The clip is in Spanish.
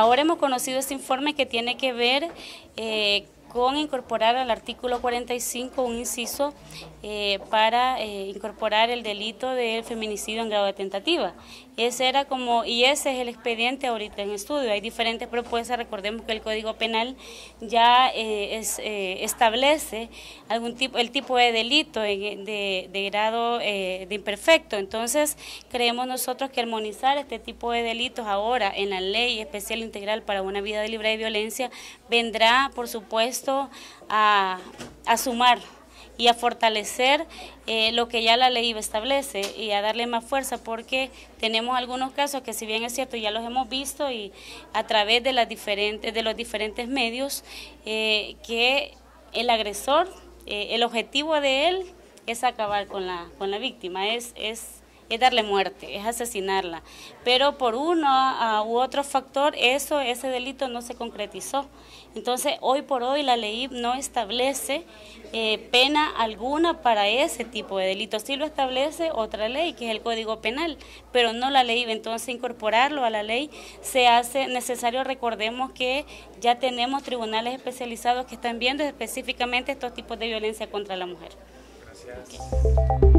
ahora hemos conocido este informe que tiene que ver con incorporar al artículo 45 un inciso para incorporar el delito de feminicidio en grado de tentativa. Ese es el expediente ahorita en estudio. Hay diferentes propuestas. Recordemos que el Código Penal ya establece el tipo de delito de grado de imperfecto. Entonces, creemos nosotros que armonizar este tipo de delitos ahora en la Ley Especial Integral para una Vida Libre de Violencia vendrá, por supuesto, a sumar y a fortalecer lo que ya la ley establece y a darle más fuerza, porque tenemos algunos casos que, si bien es cierto, ya los hemos visto y a través de los diferentes medios, que el agresor, el objetivo de él es acabar con la víctima, es darle muerte, es asesinarla, pero por uno u otro factor ese delito no se concretizó. Entonces, hoy por hoy la ley no establece pena alguna para ese tipo de delitos. Sí lo establece otra ley, que es el Código Penal, pero no la ley. Entonces, incorporarlo a la ley se hace necesario. Recordemos que ya tenemos tribunales especializados que están viendo específicamente estos tipos de violencia contra la mujer. Gracias. Okay.